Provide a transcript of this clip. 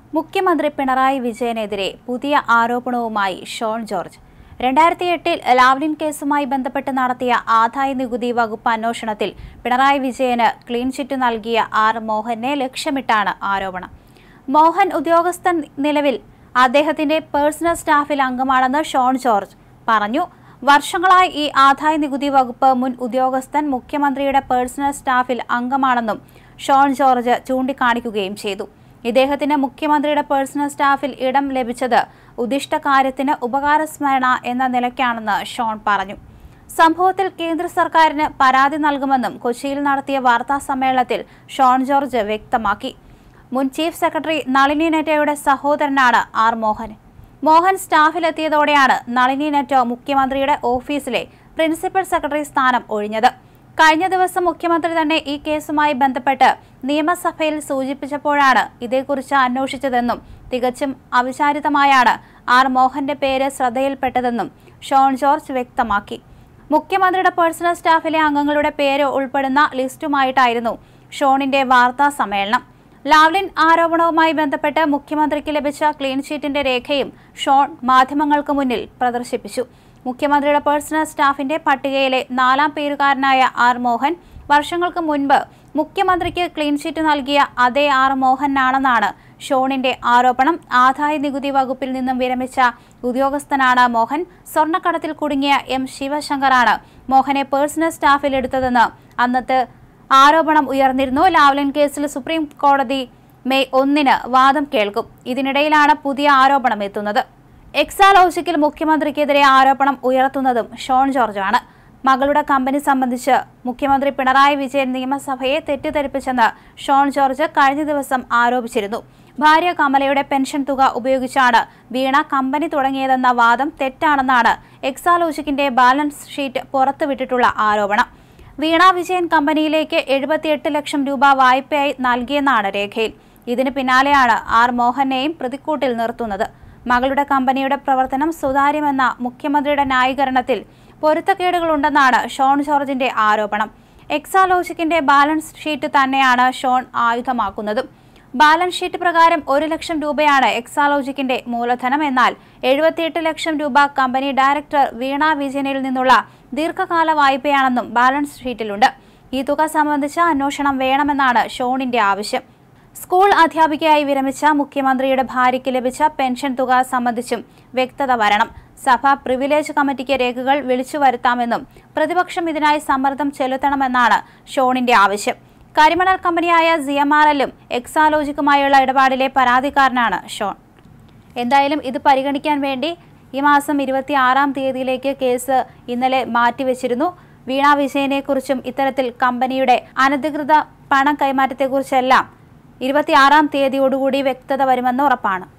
മുഖ്യമന്ത്രി പിണറായി വിജയനെതിരെ പുതിയ ആരോപണവുമായി ഷോൺ ജോർജ്. 2008 ലാവ്ലിൻ കേസുമായി ബന്ധപ്പെട്ട് നടത്തിയ ആദായ നികുതി വകുപ്പ് അന്വേഷണത്തിൽ പിണറായി വിജയന് ക്ലീൻ ചിറ്റ് നൽകിയ ആർ മോഹനെ ലക്ഷ്യമിട്ടാണ് ആരോപണം. മോഹൻ ഉദ്യോഗസ്ഥൻ നിലവിൽ അദ്ദേഹത്തിന്റെ പേഴ്സണൽ സ്റ്റാഫിൽ അംഗമാണെന്ന് ഷോൺ ജോർജ് പറഞ്ഞു. വർഷങ്ങളായി ഈ ആദായ നികുതി വകുപ്പ് മുൻ ഉദ്യോഗസ്ഥൻ മുഖ്യമന്ത്രിയുടെ പേഴ്സണൽ സ്റ്റാഫിൽ അംഗമാണെന്നും ഷോൺ ജോർജ് ചൂണ്ടിക്കാണിക്കുകയും ചെയ്തു. ഇദ്ദേഹത്തിന് മുഖ്യമന്ത്രിയുടെ പേഴ്സണൽ സ്റ്റാഫിൽ ഇടം ലഭിച്ചത് ഉദ്ദിഷ്ട കാര്യത്തിന് ഉപകാരസ്മരണ എന്ന നിലയ്ക്കാണെന്ന് ഷോൺ പറഞ്ഞു. സംഭവത്തിൽ കേന്ദ്ര സർക്കാരിന് പരാതി നൽകുമെന്നും കൊച്ചിയിൽ നടത്തിയ വാർത്താ സമ്മേളനത്തിൽ ഷോൺ ജോർജ് വ്യക്തമാക്കി. മുൻ ചീഫ് സെക്രട്ടറി നളിനി നെറ്റോയുടെ സഹോദരനാണ് ആർ മോഹൻ. മോഹൻ സ്റ്റാഫിലെത്തിയതോടെയാണ് നളിനി നെറ്റോ മുഖ്യമന്ത്രിയുടെ ഓഫീസിലെ പ്രിൻസിപ്പൽ സെക്രട്ടറി സ്ഥാനം ഒഴിഞ്ഞത്. കഴിഞ്ഞ ദിവസം മുഖ്യമന്ത്രി തന്നെ ഈ കേസുമായി ബന്ധപ്പെട്ട് നിയമസഭയിൽ സൂചിപ്പിച്ചപ്പോഴാണ് ഇതേക്കുറിച്ച് അന്വേഷിച്ചതെന്നും തികച്ചും അവിചാരിതമായാണ് ആർ മോഹന്റെ പേര് ശ്രദ്ധയിൽപ്പെട്ടതെന്നും ഷോൺ ജോർജ് വ്യക്തമാക്കി. മുഖ്യമന്ത്രിയുടെ പേഴ്സണൽ സ്റ്റാഫിലെ അംഗങ്ങളുടെ പേര് ഉൾപ്പെടുന്ന ലിസ്റ്റുമായിട്ടായിരുന്നു ഷോണിന്റെ വാർത്താ സമ്മേളനം. ലാവ്ലിൻ ആരോപണവുമായി ബന്ധപ്പെട്ട് മുഖ്യമന്ത്രിക്ക് ലഭിച്ച ക്ലീൻ ചീറ്റിന്റെ രേഖയും ഷോൺ മാധ്യമങ്ങൾക്ക് മുന്നിൽ പ്രദർശിപ്പിച്ചു. മുഖ്യമന്ത്രിയുടെ പേഴ്സണൽ സ്റ്റാഫിന്റെ പട്ടികയിലെ 4ാം പേരുകാരനായ ആർ മോഹൻ വർഷങ്ങൾക്ക് മുൻപ് മുഖ്യമന്ത്രിക്ക് ക്ലീൻ ചിറ്റ് നൽകിയ അതേ ആർ മോഹനാണെന്നാണ് ഷോണിന്റെ ആരോപണം. ആദായ നികുതി വകുപ്പിൽ നിന്നും വിരമിച്ച ഉദ്യോഗസ്ഥനാണ് മോഹൻ. സ്വർണ്ണക്കടത്തിൽ കുടുങ്ങിയ എം ശിവശങ്കറാണ് മോഹനെ പേഴ്സണൽ സ്റ്റാഫിൽ എടുത്തതെന്ന് അന്നത്തെ ആരോപണം ഉയർന്നിരുന്നു. ലാവ്ലിൻ കേസിൽ സുപ്രീം കോടതി മെയ് 1 വാദം കേൾക്കും. ഇതിനിടയിലാണ് പുതിയ ആരോപണം എത്തുന്നത്. എക്സാലോജിക്കിൽ മുഖ്യമന്ത്രിക്കെതിരെ ആരോപണം ഉയർത്തുന്നതും ഷോൺ ജോർജാണ്. മകളുടെ കമ്പനി സംബന്ധിച്ച് മുഖ്യമന്ത്രി പിണറായി വിജയൻ നിയമസഭയെ തെറ്റിദ്ധരിപ്പിച്ചെന്ന് ഷോൺ ജോർജ് കഴിഞ്ഞ ദിവസം ആരോപിച്ചിരുന്നു. ഭാര്യ കമലയുടെ പെൻഷൻ തുക ഉപയോഗിച്ചാണ് വീണ കമ്പനി തുടങ്ങിയതെന്ന വാദം തെറ്റാണെന്നാണ് എക്സാലോജിക്കിന്റെ ബാലൻസ് ഷീറ്റ് പുറത്തുവിട്ടിട്ടുള്ള ആരോപണം. വീണ വിജയൻ കമ്പനിയിലേക്ക് 78 ലക്ഷം രൂപ വായ്പയായി നൽകിയെന്നാണ് രേഖയിൽ. ഇതിന് പിന്നാലെയാണ് ആർ മോഹനെയും പ്രതിക്കൂട്ടിൽ നിർത്തുന്നത്. മകളുടെ കമ്പനിയുടെ പ്രവർത്തനം സുതാര്യമെന്ന മുഖ്യമന്ത്രിയുടെ ന്യായീകരണത്തിൽ പൊരുത്തക്കേടുകളുണ്ടെന്നാണ് ഷോൺ ജോർജിന്റെ ആരോപണം. എക്സാലോജിക്കിന്റെ ബാലൻസ് ഷീറ്റ് തന്നെയാണ് ഷോൺ ആയുധമാക്കുന്നതും. ബാലൻസ് ഷീറ്റ് പ്രകാരം 1 ലക്ഷം രൂപയാണ് എക്സാലോജിക്കിന്റെ മൂലധനം. എന്നാൽ 78 ലക്ഷം രൂപ കമ്പനി ഡയറക്ടർ വീണ വിജയനിൽ നിന്നുള്ള ദീർഘകാല വായ്പയാണെന്നും ബാലൻസ് ഷീറ്റിലുണ്ട്. ഈ തുക സംബന്ധിച്ച അന്വേഷണം വേണമെന്നാണ് ഷോണിന്റെ ആവശ്യം. സ്കൂൾ അധ്യാപികയായി വിരമിച്ച മുഖ്യമന്ത്രിയുടെ ഭാര്യയ്ക്ക് ലഭിച്ച പെൻഷൻ തുക സംബന്ധിച്ചും വ്യക്തത വരണം. സഭ പ്രിവിലേജ് കമ്മിറ്റിക്ക് രേഖകൾ വിളിച്ചു വരുത്താമെന്നും പ്രതിപക്ഷം ഇതിനായി സമ്മർദ്ദം ചെലുത്തണമെന്നാണ് ഷോണിന്റെ ആവശ്യം. കരിമണൽ കമ്പനിയായ GMRL-ഉം എക്സാലോജിക്കുമായുള്ള ഇടപാടിലെ പരാതിക്കാരനാണ് ഷോൺ. എന്തായാലും ഇത് പരിഗണിക്കാൻ വേണ്ടി ഈ മാസം 26-ാം തീയതിയിലേക്ക് കേസ് ഇന്നലെ മാറ്റിവെച്ചിരുന്നു. വീണ വിജയനെക്കുറിച്ചും ഇത്തരത്തിൽ കമ്പനിയുടെ അനധികൃത പണം കൈമാറ്റത്തെക്കുറിച്ചെല്ലാം 26-ാം തീയതിയോടുകൂടി വ്യക്തത വരുമെന്ന് ഉറപ്പാണ്.